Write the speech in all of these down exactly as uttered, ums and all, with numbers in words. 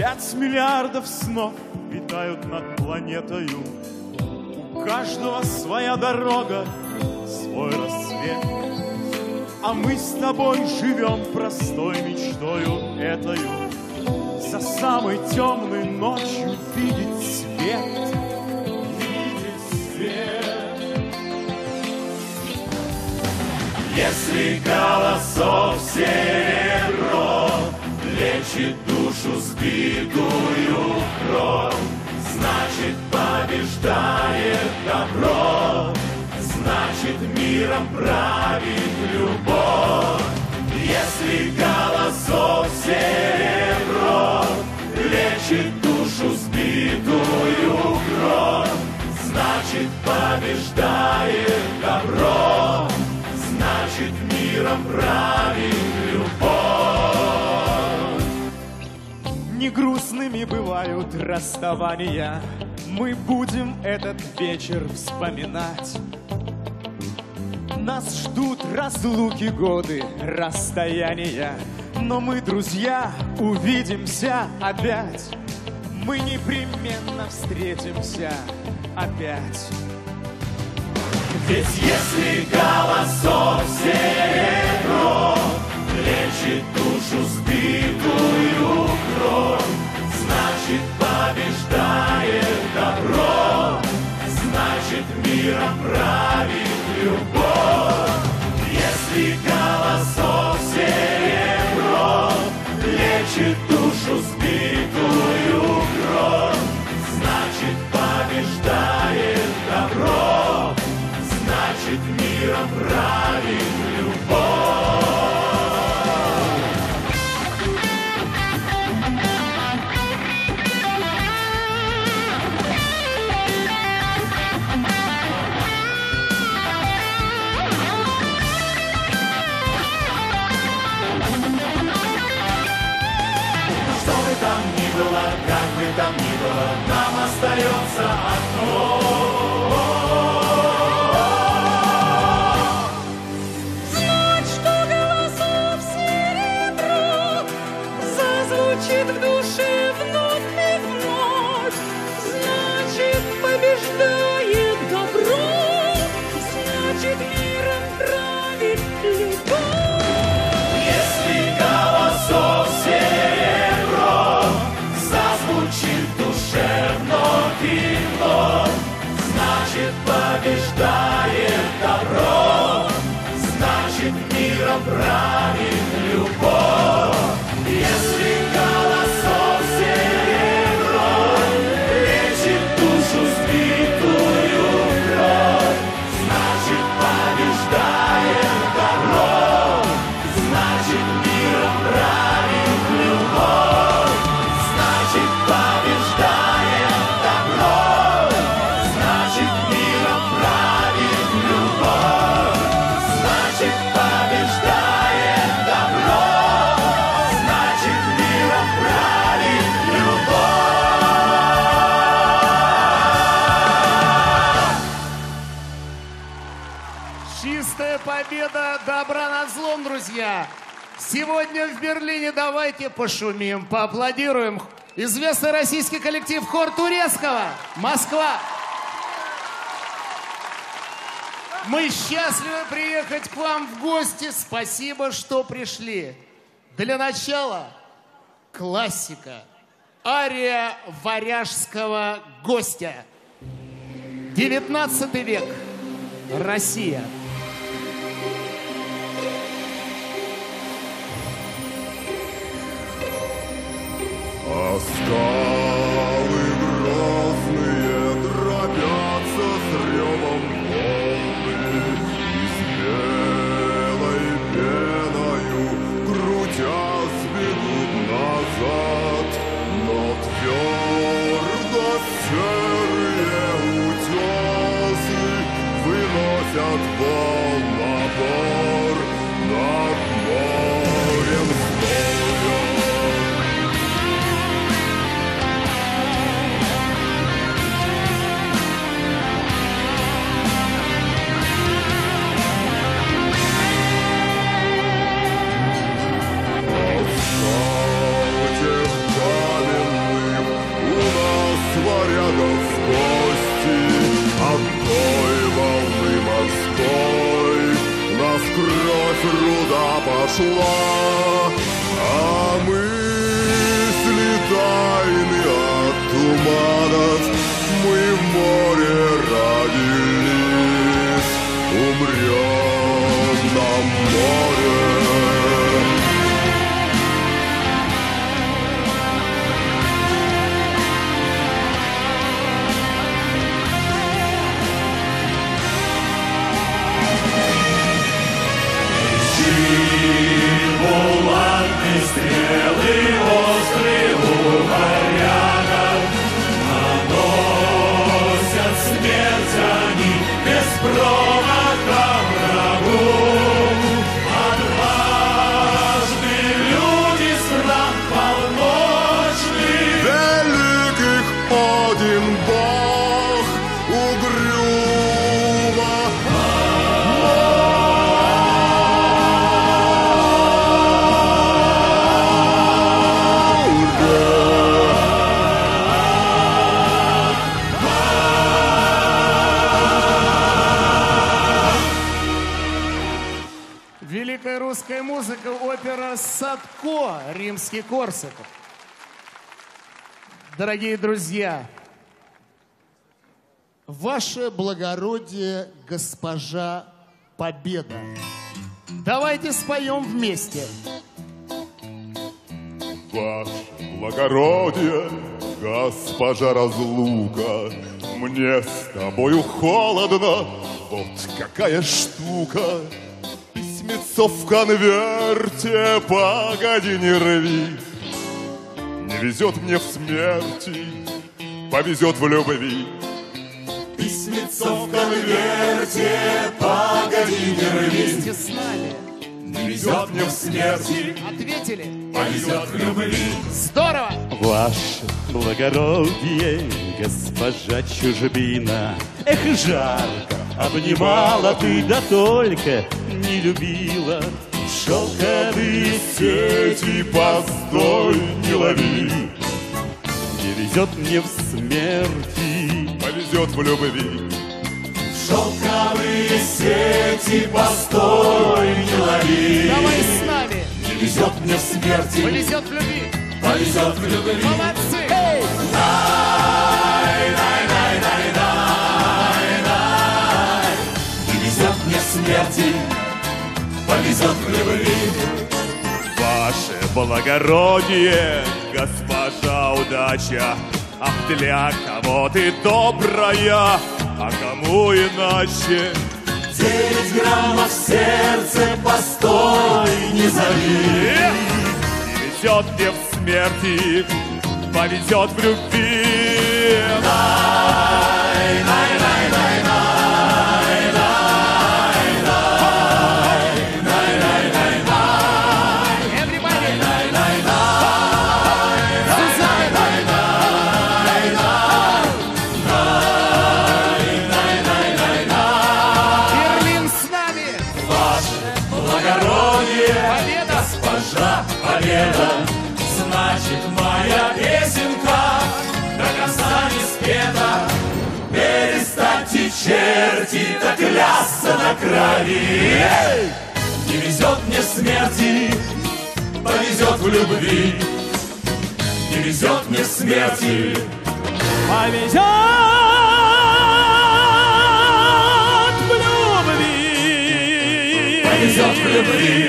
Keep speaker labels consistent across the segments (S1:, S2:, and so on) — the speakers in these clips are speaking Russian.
S1: Пять миллиардов снов витают над планетою. У каждого своя дорога, свой рассвет. А мы с тобой живем простой мечтою этою. За самой темной ночью видеть свет. Видеть свет. Если голосов серебро лечит душу сбитую кровь, значит побеждает добро, значит миром правит любовь. Если голосов серебро лечит душу сбитую кровь, значит побеждает добро, значит миром правит любовь. Не грустными бывают расставания, мы будем этот вечер вспоминать. Нас ждут разлуки, годы, расстояния, но мы, друзья, увидимся опять. Мы непременно встретимся опять. Ведь если голосов серебро лечит душу сбитую кровь, значит побеждает добро, значит миром правит любовь. Если голосов серебро лечит душу сбитую кровь, значит побеждает добро, значит миром правит любовь. Как бы там ни было, нам остается одно.
S2: Знать, что голосов серебро зазвучит в душе вновь и вновь, значит побеждает добро, значит миром правит любовь.
S1: Если голосов серебро зазвучит в душе вновь и вновь, значит побеждает добро, значит миром правит любовь. Если голосов серебро лечит душу сбитую кровь, значит побеждает добро, значит миром правит любовь. Значит побеждает добро, значит миром правит любовь. Значит побеждает добро, значит миром правит любовь.
S3: Чистая победа добра над злом, друзья. Сегодня в Берлине давайте пошумим, поаплодируем. Известный российский коллектив «Хор Турецкого», Москва. Мы счастливы приехать к вам в гости. Спасибо, что пришли. Для начала классика. Ария варяжского гостя. девятнадцатый век. Россия.
S4: А скалы грозные дробятся с ревом волны, и с белой пеною крутясь бегут назад, но твердо серые утесы выносят волнопор над морем стоя. прошла, а мысли тайны от туманов. Мы в море родились, умрем на море.
S1: Булатные стрелы острые у варягов, наносят смерть они без промаха врагу. Отважные люди стран полночный,
S4: Великих один Бог угрюмо.
S3: Великая русская музыка, опера «Садко», римский Корсаков. Дорогие друзья, ваше благородие, госпожа Победа. Давайте споем вместе.
S4: Ваше благородие, госпожа Разлука, мне с тобою холодно, вот какая штука. Письмецо в конверте, погоди, не рви. Не везет мне в смерти, повезет в любви.
S1: письмецо в конверте, погоди, не рви.
S3: Вместе с нами.
S1: Не везет мне в смерти,
S3: Ответили?
S1: повезет в любви.
S3: Здорово!
S5: Ваше благородие, госпожа чужбина, эх, жарко обнимала ты, да только не любила. Шелковые сети постой не лови. Не везет мне в смерти,
S4: Повезет в любви.
S1: Шелковые сети постой не лови.
S3: Давай с нами.
S1: Не везет мне в смерти,
S3: Повезет в любви.
S1: повезет в любви.
S3: Молодцы!
S1: Не везет мне в смерти, повезет в любви.
S5: ваше благородие, госпожа удача. Ах, для кого ты добрая, а кому иначе?
S1: Девять граммов в сердце, постой, не зови.
S5: Не везет мне в смерти, повезет в любви.
S1: Победа, значит, моя песенка до конца не спета. Перестаньте, черти, так клясться на крови. Не везет мне смерти, повезет в любви. Не везет мне смерти,
S5: Повезет в любви.
S1: повезет в любви.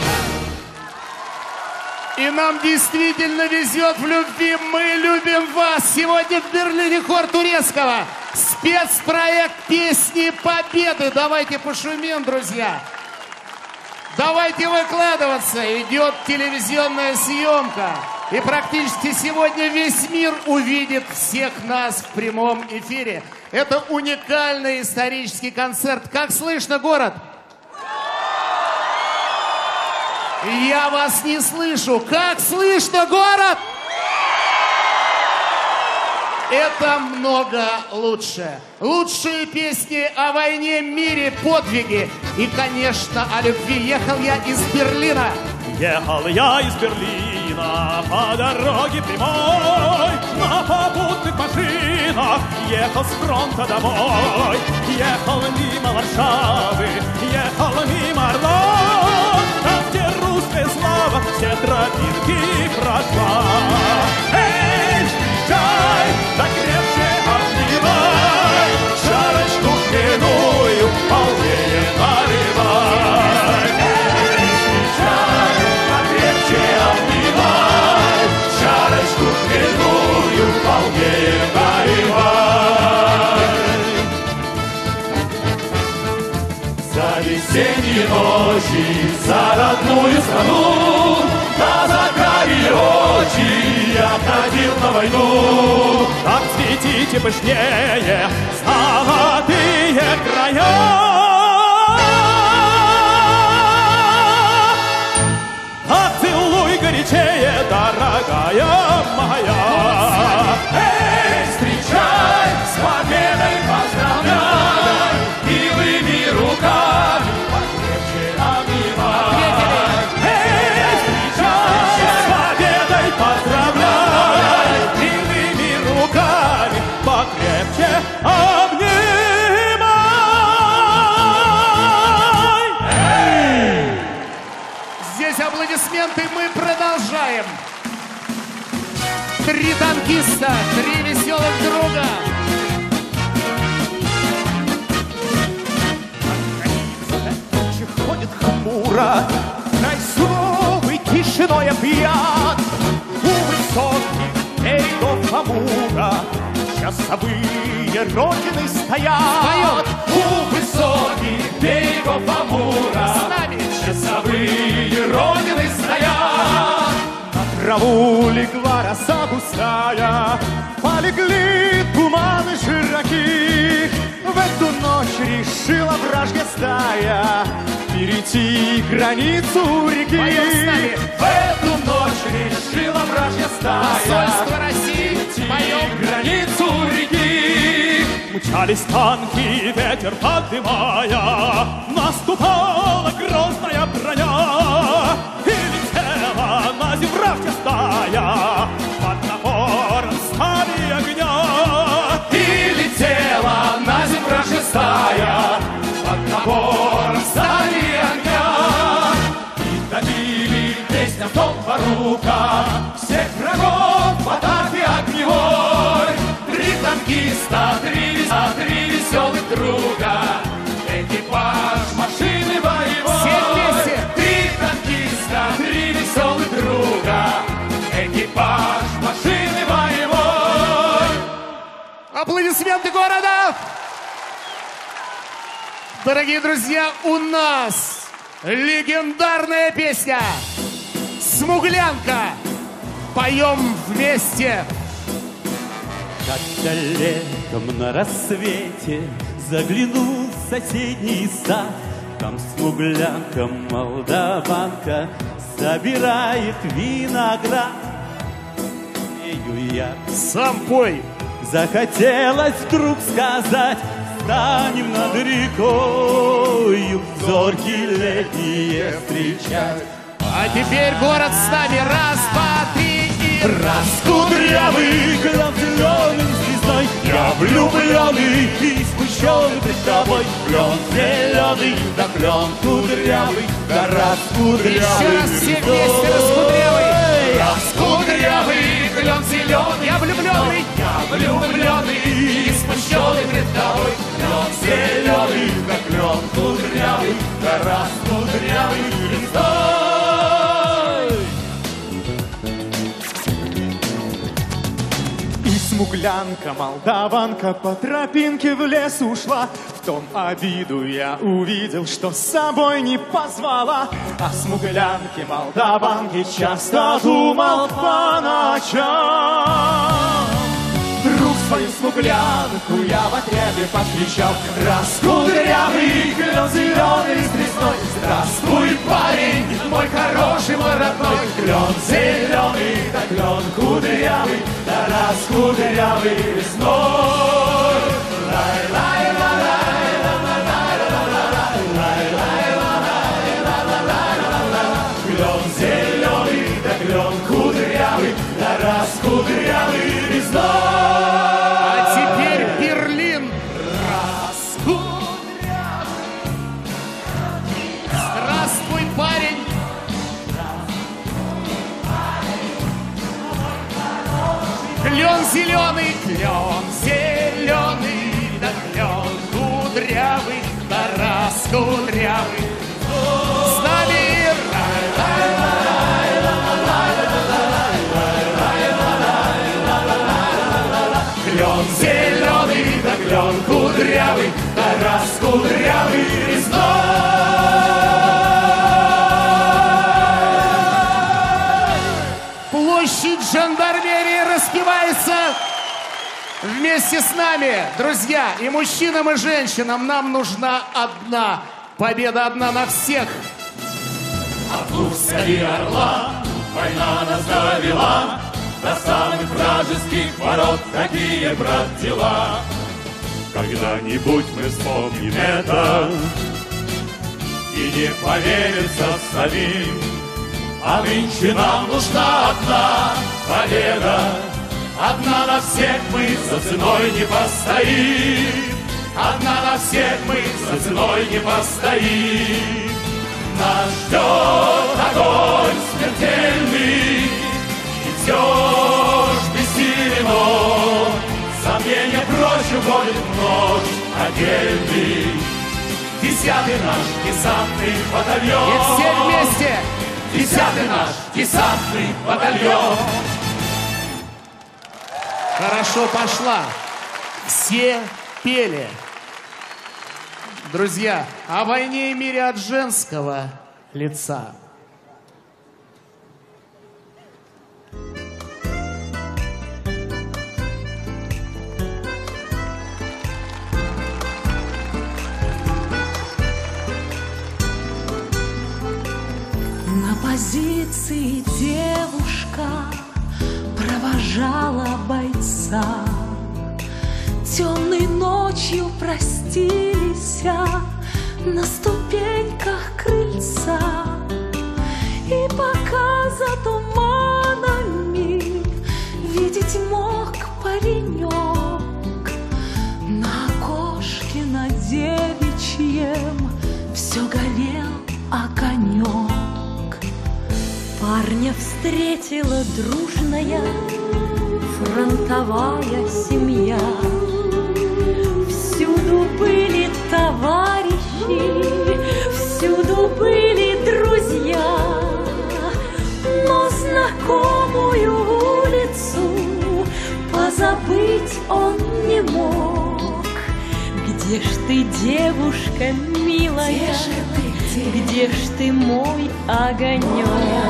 S3: И нам действительно везет в любви. Мы любим вас. Сегодня в Берлине хор Турецкого. Спецпроект «Песни Победы». Давайте пошумим, друзья. Давайте выкладываться. Идет телевизионная съемка. И практически сегодня весь мир увидит всех нас в прямом эфире. Это уникальный исторический концерт. Как слышно, город? Я вас не слышу. Как слышно, город? Это много лучше. Лучшие песни о войне, мире, подвиге. И, конечно, о любви. Ехал я из Берлина.
S5: Ехал я из Берлина по дороге прямой, на попутных машинах ехал с фронта домой. Ехал мимо Варшавы, ехал мимо Орлов, там, где русские Быстрее слава, все тропинки прошла. Эй, встречай, да крепче обнимай, шарочку хмельную полнее наливай. Эй, встречай, да крепче обнимай, шарочку хмельную полнее наливай. За весенние ночи, за родную страну, на закате очи я ходил на войну. Так цветите пышнее золотые края. Так целуй горячее, дорогая моя. Эй, встречай, с победой поздравляй, милыми руками покрепче обнимай. Эй, встречай, с победой поздравляй, милыми руками покрепче обнимай. Эй!
S3: Здесь аплодисменты, мы продолжаем. Три танкиста, три веселых друга.
S5: Ходит хмуро, край суровый тишиной опьян. У высоких берегов Амура часовые родины стоят.
S3: Поет.
S5: У высоких берегов Амура
S3: С нами.
S5: часовые родины стоят. На траву легла роса густая, полегли туманы широки. В эту ночь решила вражья стая перейти границу реки.
S3: Поем с нами.
S5: В эту ночь решила вражья стая
S3: Посольство России,
S5: перейти
S3: поем.
S5: границу реки. Мчались танки, ветер поднимая, наступала грозная броня. И летела на землю вражья стая под напором стали огня. И летела на землю вражья стая под напором стали огня. И добили песня в том порука всех врагов в атаке огневой. Три танкиста, три веса, три веселых друга, экипаж машины боевой.
S3: Все вместе.
S5: Три танкиста, три веселых друга, экипаж машины боевой.
S3: Аплодисменты города! Дорогие друзья, у нас легендарная песня «Смуглянка». Поем вместе.
S6: Как-то летом на рассвете заглянул в соседний сад. Там смуглянка, молдаванка собирает виноград. Ею я
S3: Сам пой.
S6: захотелось вдруг сказать: станем над рекою зоркие летние встречать.
S3: А теперь город с нами. Раз, два, три и...
S6: Раз кудрявый, клен зеленый звездой, я влюбленный и смущенный пред тобой. Клен зеленый, да клен кудрявый, да раз кудрявый.
S3: Еще раз все вместе, раскудрявый.
S5: Раскудрявый, клен зеленый,
S3: Я влюбленный.
S5: я влюбленный и смущенный пред тобой. Клен зеленый, да клен кудрявый, да раз кудрявый звездой. И смуглянка, молдаванка по тропинке в лес ушла. В том обиду я увидел, что с собой не позвала. О смуглянке, молдаванке часто думал по ночам. Друг свою смуглянку я в отряде повстречал. Раз кудрявый, клен зеленый с тресной. Здравствуй, парень, мой хороший, мой родной. Клен зеленый, да клен кудрявый, да раз кудрявый весной. Клен зеленый, да клен кудрявый, да раз кудрявый весной.
S3: А теперь Берлин. Здравствуй, парень. Клен зеленый, клен зеленый, да клен кудрявый, да раз кудрявый. С нами клен зеленый, да клен кудрявый, да раз кудрявый резной. Площадь жандармерии распевается вместе с нами, друзья, и мужчинам, и женщинам. Нам нужна одна победа, одна на всех.
S1: От Курска и Орла война нас довела до самых вражеских ворот. Такие, брат, дела. Когда-нибудь мы вспомним это и не поверится самим. А нынче нам нужна одна победа. Одна на всех мы за ценой не постоим. Одна на всех мы за ценой не постоим. Нас ждет огонь смертельный, и все ж бессилен он. Сомнения прочь уходит в ночь отдельный. Десятый наш десантный батальон.
S3: И все вместе.
S1: Десятый наш десантный батальон.
S3: Хорошо пошла. Все пели. Друзья, о войне и мире от женского лица.
S2: На позиции девушка провожала бойца. Темной ночью простились на ступеньках крыльца. И пока за туманами видеть мог паренек, на окошке на девичьем все горел огонек. Парня встретила дружная фронтовая семья. Всюду были товарищи, всюду были друзья. Но знакомую улицу позабыть он не мог. Где ж ты, девушка милая? Где же ты? Где ж ты, мой огонек?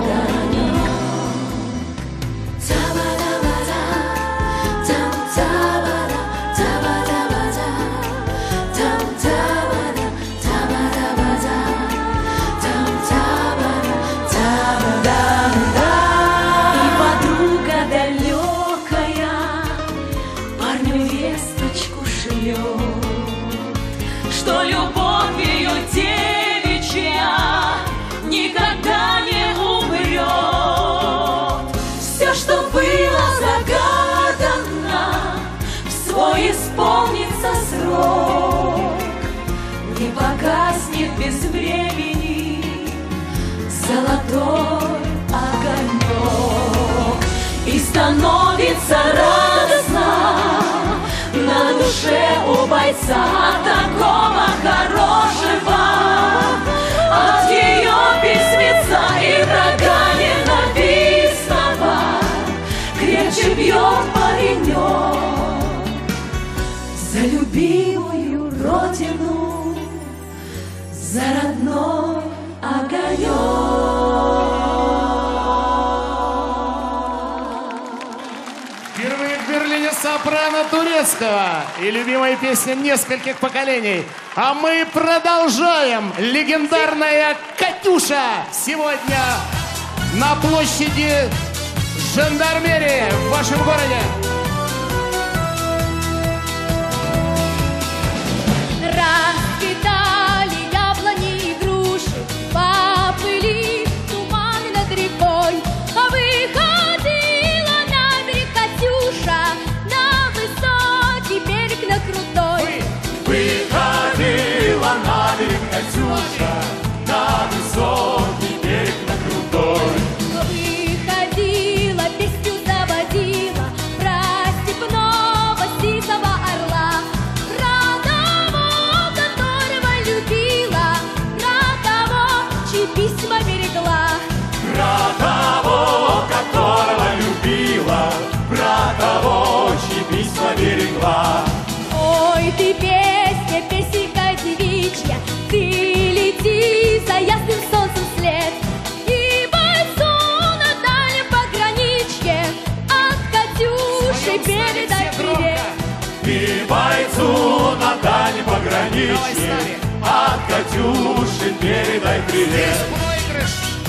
S2: И подруга далекая парню весточку шлет, что любовь ее никогда не умрет. Все, что было загадано, в свой исполнится срок. Не погаснет без времени золотой огонек. И становится радостно на душе у бойца такого хорошего. От ее письмеца и врага ненавистного крепче бьет паренек за любимую родину, за родной огонек.
S3: Впервые в Берлине сопрано турецкого и любимая песня нескольких поколений. А мы продолжаем. Легендарная «Катюша» сегодня на площади жандармерии в вашем городе.
S7: Расцветали яблони и груши, поплыли туманы над рекой. Выходила на берег Катюша, на высокий берег, на крутой.
S1: Выходила на берег Катюша, на высокий берег, на крутой.
S7: Выходила, песню заводила, про
S5: Катюше передай привет.
S3: Здесь проигрыш.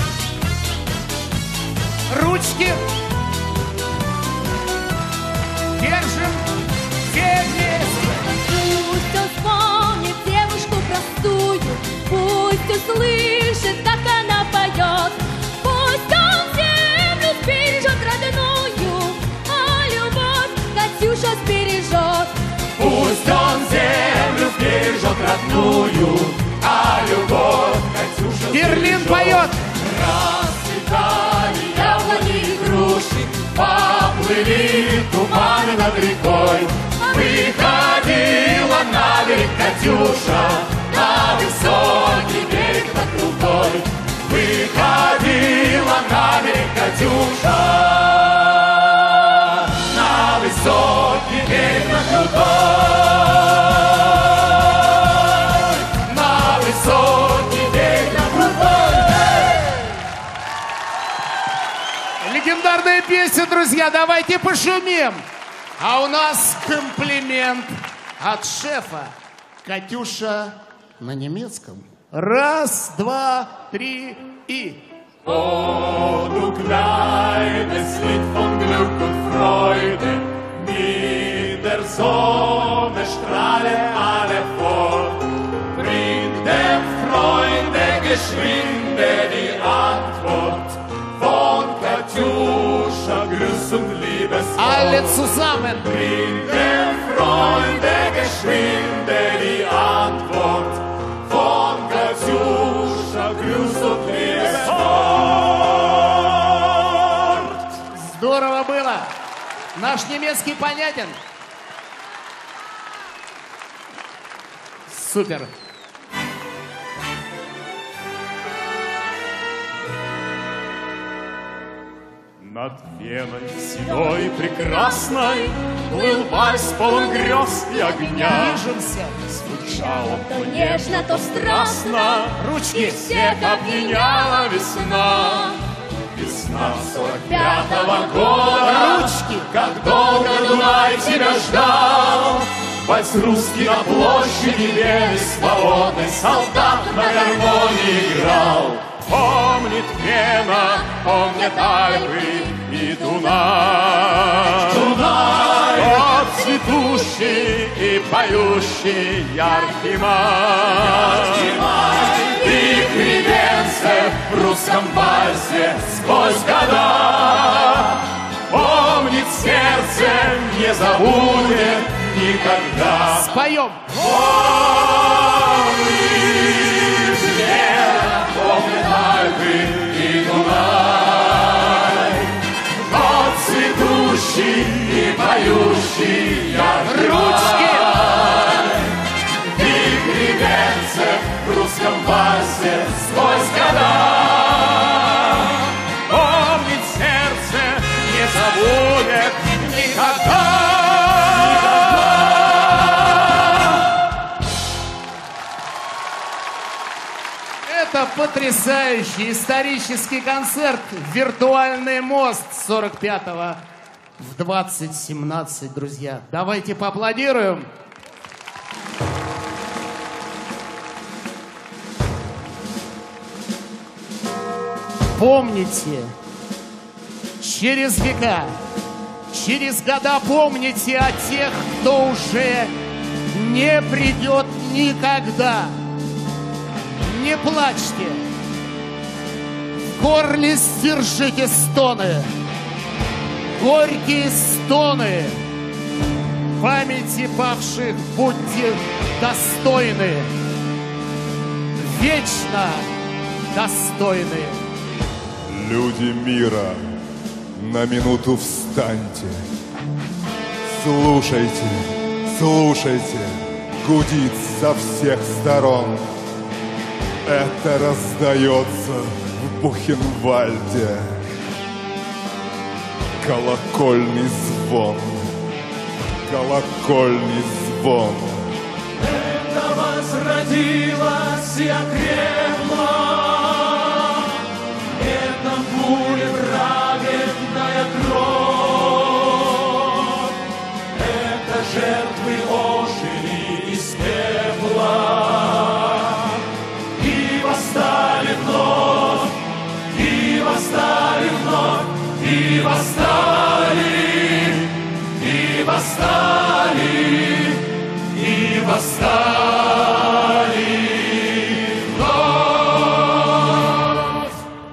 S3: Ручки. Держим все вместе.
S7: Пусть он вспомнит девушку простую, пусть услышит, как она поет. Пусть он землю сбережет родную, а любовь Катюша сбережет.
S5: Пусть он землю сбережет родную, а любовь Катюша
S3: Берлин
S5: сбережет.
S3: поет.
S5: Расцветали яблони и груши, поплыли туманы над рекой. Выходила на берег Катюша, на высокий берег, на крутой. Выходила на берег Катюша, на высокий берег, на крутой. На высокий берег, на крутой.
S3: Легендарная песня, друзья, давайте пошумим. А у нас комплимент от шефа. Катюша на немецком. Раз, два, три и...
S5: Oh, du kleines Lied von Glück und Freude, mit der Sonne strahle alle fort. Bring dem Freunde geschwinde die Antwort von Katjuscha, Grüß und Liebeswort.
S3: Alle zusammen.
S5: Bring dem Freunde geschwinde die Antwort von Katjuscha, Grüß und Liebeswort.
S3: Здорово было. Наш немецкий понятен? Супер.
S5: Над Веной седой прекрасной плыл вальс полон грез и огня.
S3: Движемся.
S5: Звучало
S7: То нежно, то страстно,
S3: Ручки.
S5: всех объединяла весна. Весна сорок пятого года.
S3: Ручки.
S5: Как долго Дунай тебя ждал. Вальс русский на площади Вены свободный солдат на гармонии играл. Помнит Вена, помнят Альпы и Дунай. Дунай, о, цветущий и поющий яркий май. И кривенце в русском вальсе сквозь года. Помнит сердце, не забудет никогда.
S3: Споем.
S5: Помнит Вена, помнит Альпы и Дунай. Но цветущий и поющий яркий
S3: Ручки.
S5: май. И кривенце в русском вальсе сквозь года. Помнит сердце, не забудет никогда.
S3: Это потрясающий исторический концерт «Виртуальный мост» сорок пятого в двадцать семнадцать, друзья. Давайте поаплодируем. Помните, через века, через года помните о тех, кто уже не придет никогда. Не плачьте, в горле сдержите стоны, горькие стоны. Памяти павших будьте достойны, вечно достойны.
S4: Люди мира, на минуту встаньте. Слушайте, слушайте, гудит со всех сторон. Это раздается в Бухенвальде. Колокольный звон, колокольный звон.
S5: Это возродилась и окрепла, это будет праведная кровь, это жертвы ожили из пепла.
S1: восстали, и восстали, и восстали вновь.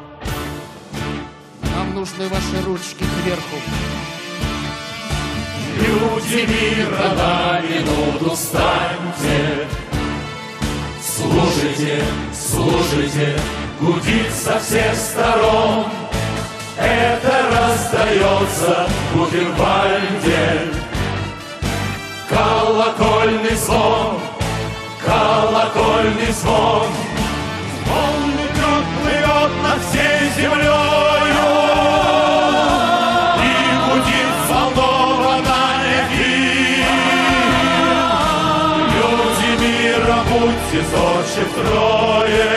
S3: Нам нужны ваши ручки кверху.
S1: Люди мира, на минуту встаньте, слушайте, слушайте, гудит со всех сторон. Это раздается в Бухенвальде. Колокольный звон, колокольный звон. Он летет, плывет над всей землею и гудит взволнованно эфир. Люди мира, будьте зорче втрое,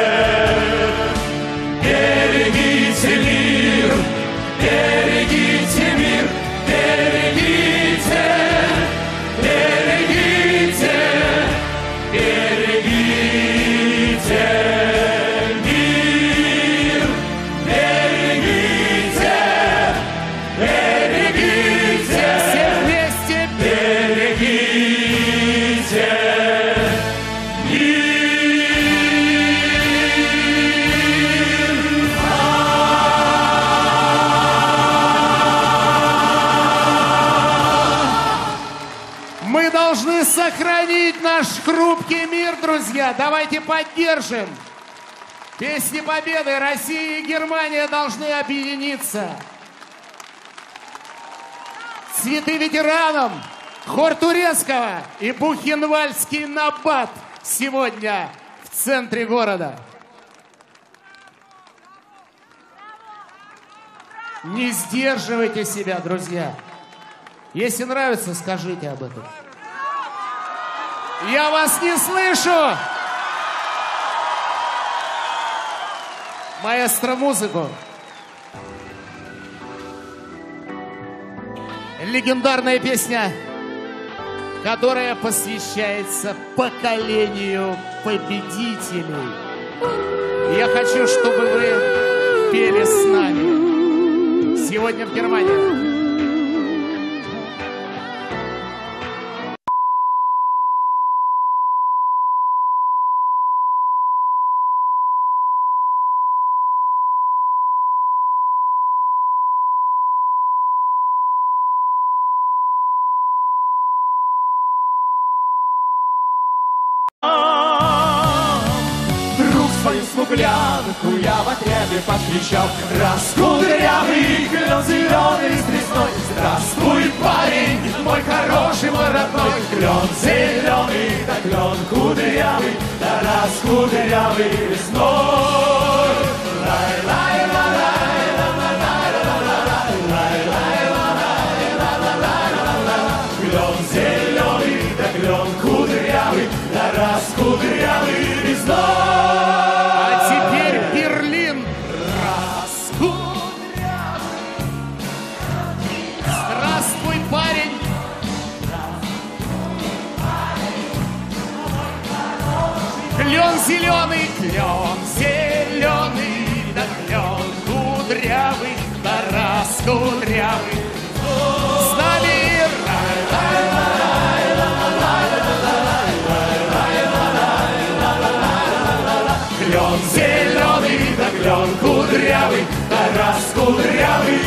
S1: берегите мир, берегите мир, берегите, берегите, берегите мир, берегите, берегите,
S3: Все вместе.
S1: берегите мир.
S3: Мы должны сохранить наш хрупкий мир, друзья. Давайте поддержим. Песни Победы. Россия и Германия должны объединиться. Цветы ветеранам. Хор турецкого и бухенвальдский набат сегодня в центре города. Не сдерживайте себя, друзья. Если нравится, скажите об этом. Я вас не слышу! Маэстро, музыку. Легендарная песня, которая посвящается поколению победителей. Я хочу, чтобы вы пели с нами сегодня в Германии.
S5: Друг свою смуглянку я в отряде повстречал. Раскудрявый, клен зеленый с тресной. Здравствуй, парень, мой хороший, мой родной. Клен зеленый, да клен кудрявый, да раскудрявый весной. Клен зеленый, да клен кудрявый, да раскудрявый весной.
S3: А теперь Берлин. Здравствуй, парень. Клен зеленый, клен зеленый, да клен кудрявый, да раскудрявый. С нами
S5: Клен зеленый, да клен кудрявый, да раскудрявый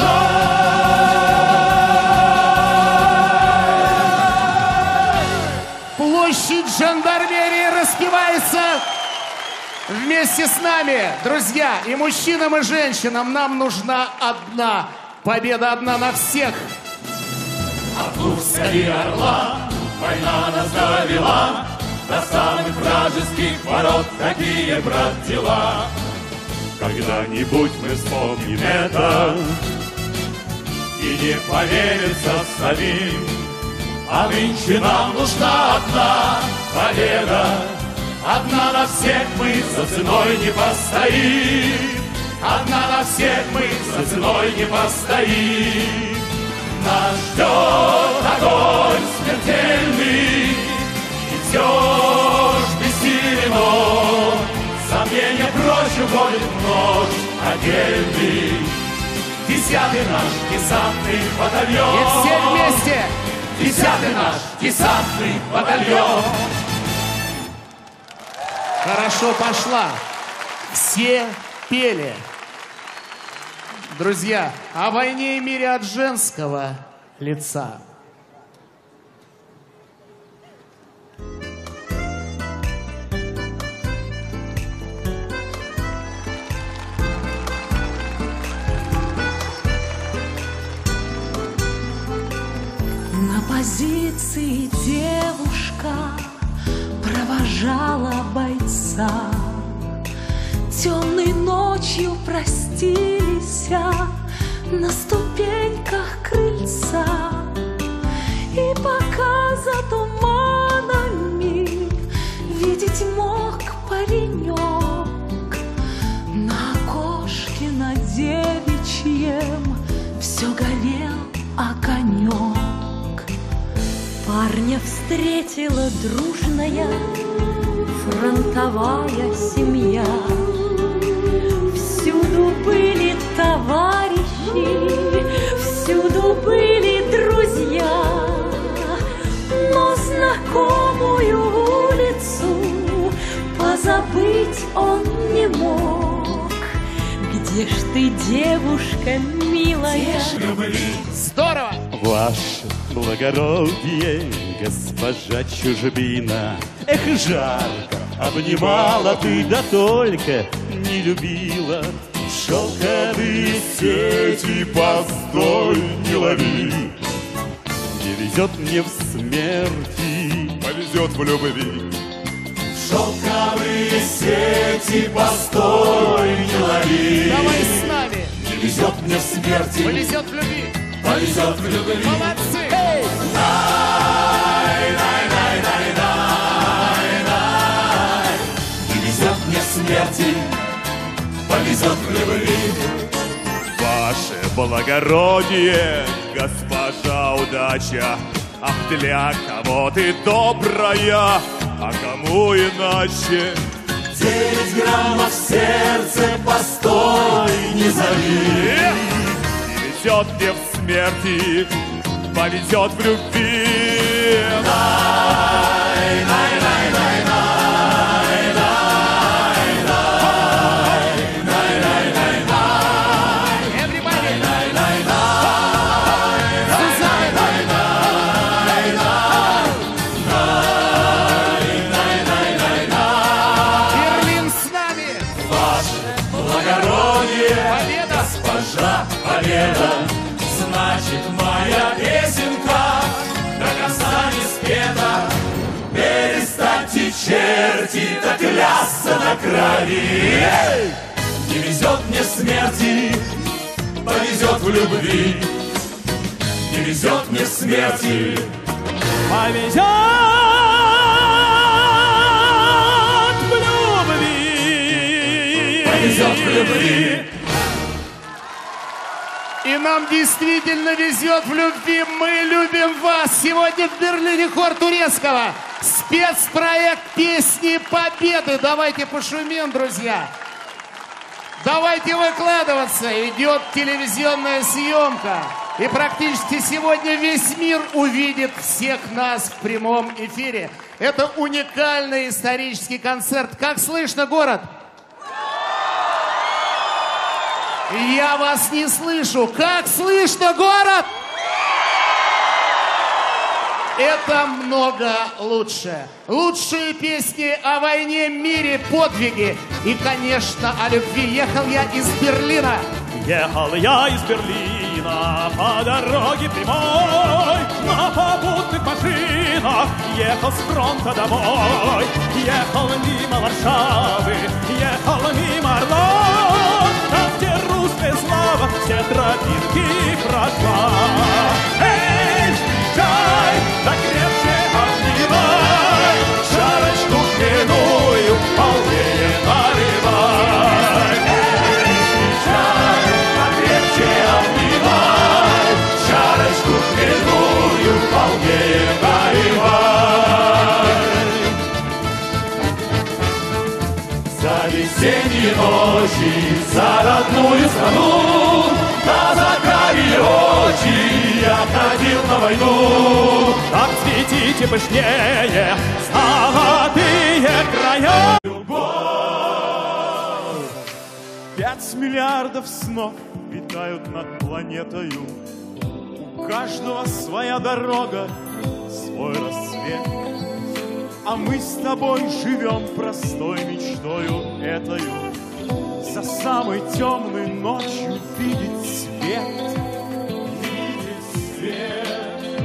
S5: весной.
S3: площадь жандармерии распевается вместе с нами, друзья, и мужчинам, и женщинам. Нам нужна одна победа, одна на всех.
S1: От Курска и Орла война нас довела до самых вражеских ворот. Такие, брат, дела. Когда-нибудь мы вспомним это и не поверится самим. А нынче нам нужна одна победа. Одна на всех мы за ценой не постоим. Одна на всех мы за ценой не постоим. Нас ждет огонь смертельный, и все ж бессилен он. Сомнения прочь уводит в ночь отдельный. Десятый наш десантный батальон.
S3: И все вместе.
S1: Десятый наш десантный батальон.
S3: Хорошо пошла. Все пели. Друзья, о войне и мире от женского лица.
S2: На позиции девушка провожала бойца. Темной ночью простились на ступеньках крыльца. И пока за туманами видеть мог паренек, на окошке на девичьем все горел огонек. Парня встретила дружная фронтовая семья. Всюду были товарищи, всюду были друзья. Но знакомую улицу позабыть он не мог. Где ж ты, девушка милая?
S3: Здорово!
S6: Ваше благородие, госпожа чужбина, эх, жарко обнимала ты, да только не любила. Шелковые сети постой не лови, не везет мне в смерти,
S4: Повезет в любви.
S1: Шелковые сети постой не лови.
S3: Давай с нами.
S1: Не везет мне в смерти,
S3: Повезет в любви.
S1: повезет в любви.
S3: Молодцы!
S1: Не везет мне в смерти, повезет в любви.
S6: ваше благородие, госпожа удача. Ах, для кого ты добрая, а кому иначе?
S1: Девять граммов в сердце, постой, не зови.
S6: Не везет мне в смерти, повезет в любви.
S1: Най, най, най, най, най, най, най, най, най, най, най.
S3: Everybody!
S1: Най, най, най,
S3: Сузанна!
S1: най, най, най, най, най, най.
S3: Берлин с нами!
S1: Ваше благородие,
S3: Победа!
S1: госпожа Победа, значит, моя песенка до конца не спета. Перестаньте, черти, да клясться на крови. Не везет мне в смерти, повезет в любви. Не везет мне в смерти,
S6: Повезет в любви.
S1: повезет в любви.
S3: И нам действительно везет в любви. Мы любим вас. Сегодня в Берлине хор турецкого. Спецпроект «Песни Победы». Давайте пошумим, друзья. Давайте выкладываться. Идет телевизионная съемка. И практически сегодня весь мир увидит всех нас в прямом эфире. Это уникальный исторический концерт. Как слышно, город? Я вас не слышу. Как слышно, город? Это много лучше. Лучшие песни о войне, мире, подвиги. И, конечно, о любви. Ехал я из Берлина.
S6: Ехал я из Берлина по дороге прямой, на попутных машинах ехал с фронта домой. Ехал мимо Варшавы, ехал мимо Орлов, там, где русская слава все тропинки прошла. Эй, встречай, да крепче обнимай, шарочку хмельную полнее наливай. Эй, встречай, да крепче обнимай, шарочку хмельную полнее наливай. За весенние ночи, за родную страну, да за
S5: я ходил на войну.
S6: Так цветите пышнее золотые края.
S5: Пять миллиардов снов витают над планетою. У каждого своя дорога, свой рассвет. А мы с тобой живем простой мечтою этою. За самой темной ночью видеть свет. Видеть свет.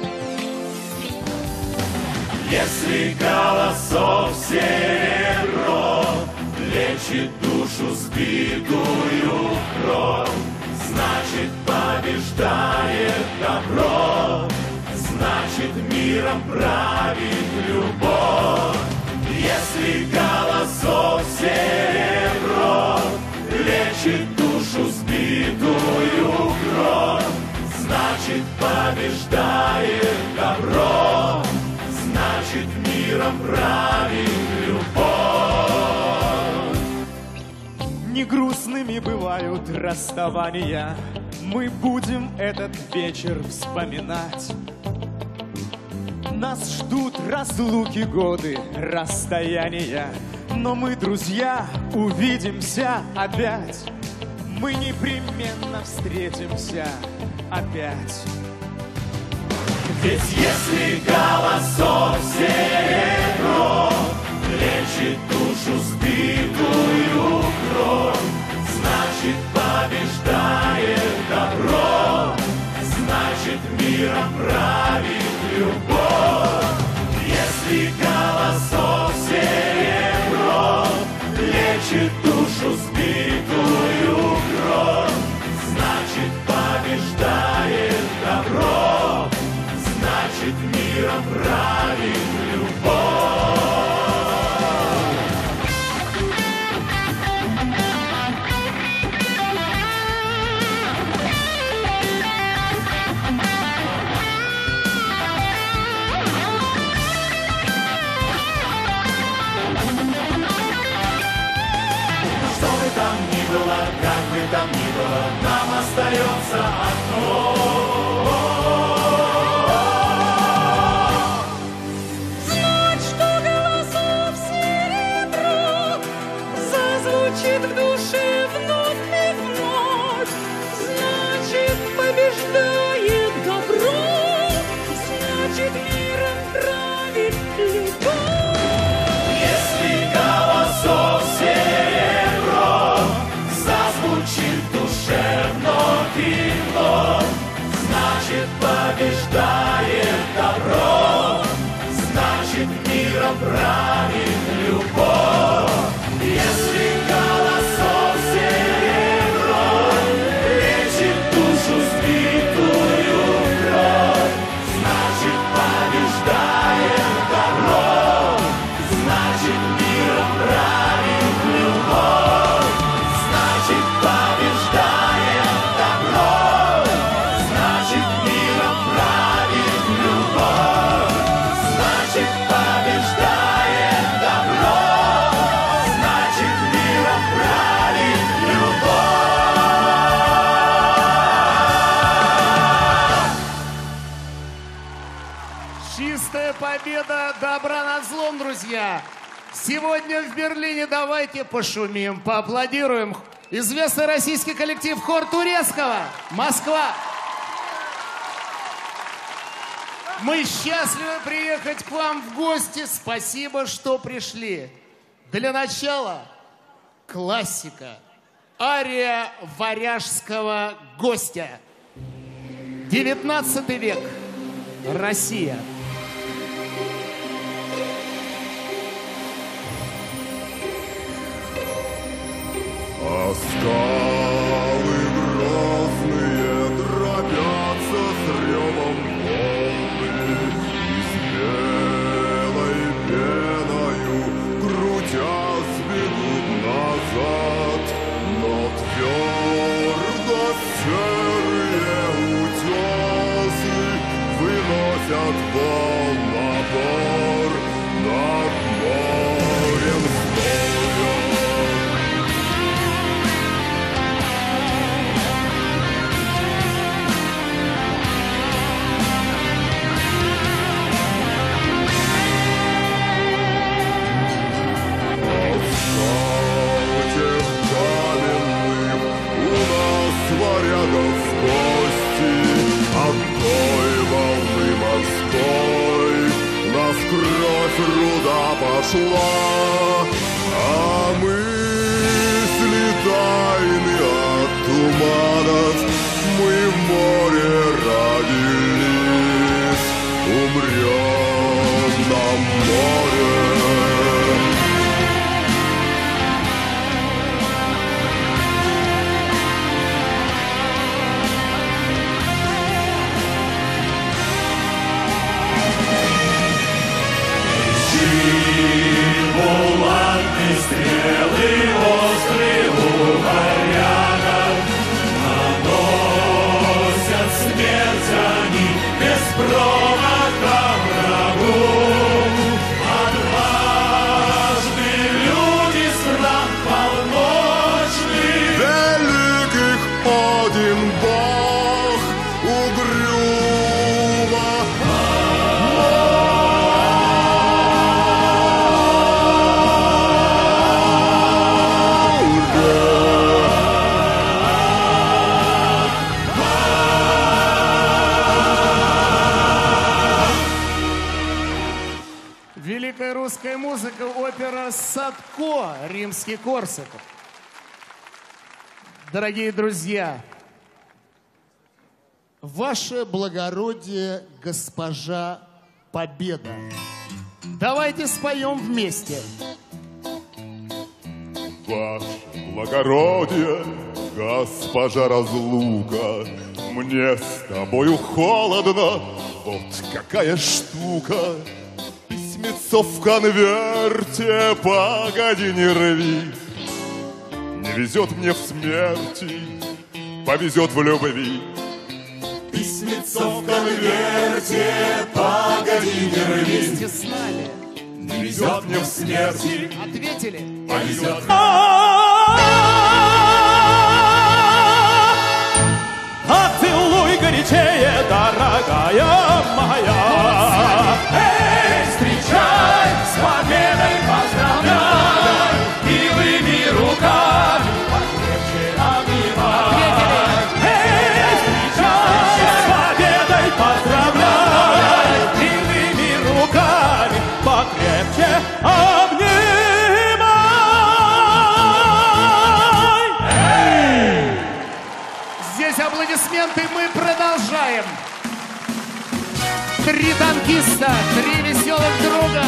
S5: Если голосов серебро лечит душу сбитую кровь, значит побеждает добро, значит миром правит любовь. Если голосов серебро лечит душу сбитую кровь, значит побеждает добро, значит миром правит любовь.
S6: Не грустными бывают расставания, мы будем этот вечер вспоминать. Нас ждут разлуки, годы, расстояния, но мы, друзья, увидимся опять. Мы непременно встретимся опять.
S5: Ведь если голосов серебро лечит душу сбитую кровь, значит побеждает добро, значит миром правит любовь. Если голосов серебро лечит душу сбитую кровь, значит побеждает добро, значит миром правит любовь. Как бы там ни было, нам остается одно.
S2: Знать, что голосов серебро зазвучит в душе вновь и вновь, значит побеждает добро, значит миром правит любовь.
S5: Если голосов серебро зазвучит в душе вновь и вновь, значит побеждает добро, значит миром правит любовь. Если голосов серебро лечит душу сбитую кровь, значит побеждает добро, значит миром правит любовь. Значит побеждает добро, значит миром правит любовь. Значит побеждает добро, значит миром правит любовь.
S3: Чистая победа добра над злом, друзья. Сегодня в Берлине давайте пошумим, поаплодируем. Известный российский коллектив «Хор Турецкого». Москва. Мы счастливы приехать к вам в гости. Спасибо, что пришли. Для начала классика. Ария варяжского гостя. девятнадцатый век. Россия.
S4: А скалы грозные дробятся с ревом волны, и с белой пеною крутясь бегут назад, но твердо серые утесы выносят волнопор над морем стоя. ушла, а мысли тайны от туманов мы в море родились, умрем на море.
S1: Булатные стрелы острые у варягов, наносят смерть они без промаха врагу. Отважные люди стран полночных,
S4: Великих один Бог угрюмо.
S3: Великая русская музыка, опера «Садко», римский Корсаков. Дорогие друзья, ваше благородие, госпожа Победа. Давайте споем вместе.
S4: Ваше благородие, госпожа Разлука, мне с тобою холодно, вот какая штука. Письмецо в конверте, погоди, не рви. Не везет мне в смерти, повезет в любви. Письмецо в конверте, погоди, не рви.
S3: Вместе с нами.
S4: Не везет мне в смерти,
S3: Ответили?
S4: повезет.
S6: Поцелуй горячее, дорогая моя.
S5: Эй, встречай, с победой поздравляй, милыми руками покрепче обнимай.
S6: Эй, встречай, с победой поздравляй, милыми руками покрепче обнимай.
S3: Здесь аплодисменты, мы продолжаем. Три танкиста, три веселых друга.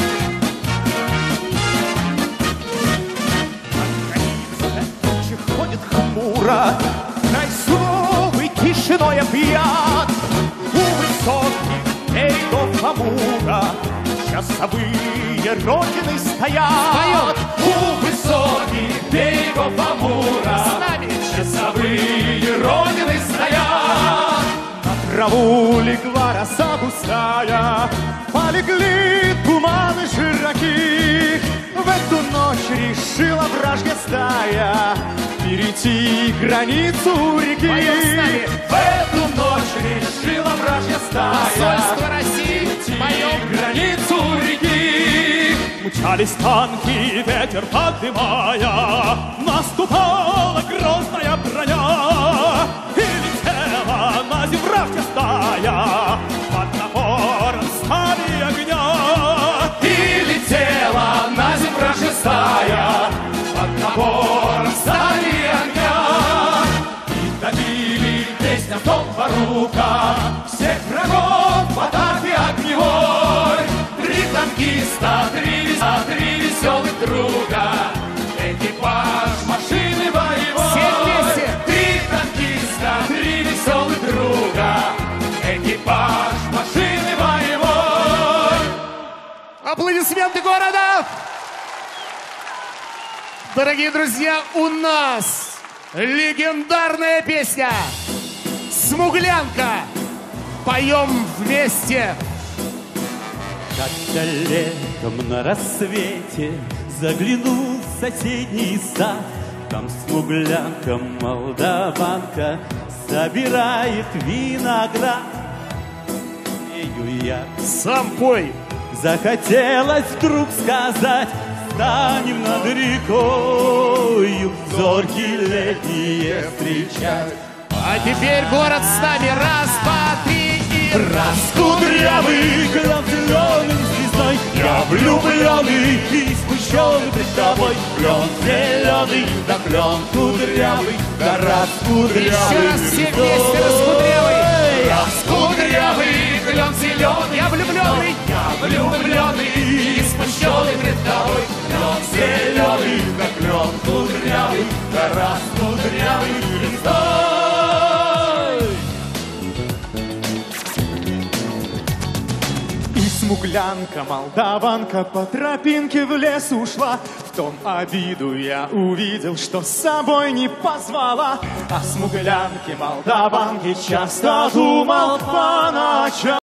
S6: Ходит хмуро, край суровый тишиной опьян. У высоких берегов Амура часовые родины стоят.
S5: У высоких берегов Амура
S3: С нами.
S5: часовые родины стоят.
S6: На траву легла роса густая, полегли туманы широки. В эту ночь решила вражья стая перейти границу реки.
S3: Поем с нами.
S5: В эту ночь решила вражья стая
S3: Посольство России,
S5: перейти
S3: поем.
S5: границу реки.
S6: Мчались танки, ветер подымая, наступала грозная броня, и летела на землю вражья стая под напором стали огня.
S5: И летела на землю вражья стая под напором стали огня. И добили песня в том ворука всех врагов в атаке огневой. Три танкиста, три, веса, три веселых друга, экипаж машины боевой.
S3: Все вместе.
S5: Три танкиста, три веселых друга, экипаж машины боевой.
S3: Аплодисменты города! Дорогие друзья, у нас легендарная песня «Смуглянка». Поем вместе.
S6: Как-то летом на рассвете заглянул в соседний сад. Там смуглянка, молдаванка собирает виноград. Ею я
S3: Сам пой.
S6: захотелось вдруг сказать: станем над рекою зорьки летние встречать.
S3: А теперь город с нами. Раз, два, три и...
S6: Раскудрявый глав зеленым звездой Я влюбленный и смущенный пред тобой. Клен зеленый, да клен кудрявый, да раскудрявый.
S3: Еще раз все вместе раскудрявый.
S5: Раскудрявый, клен зеленый. Я влюбленный, я влюбленный и смущенный пред тобой. Клен зеленый, да клен кудрявый, да раскудрявый.
S6: И смуглянка, молдаванка по тропинке в лес ушла. В том обиду я увидел, что с собой не позвала. О смуглянке, молдаванке часто думал по ночам.